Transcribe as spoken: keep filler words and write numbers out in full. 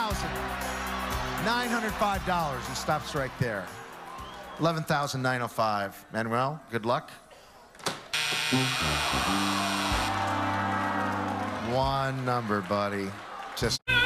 thousand nine hundred five dollars. He stops right there. eleven thousand nine hundred five dollars. Manuel, good luck. One number, buddy. Just...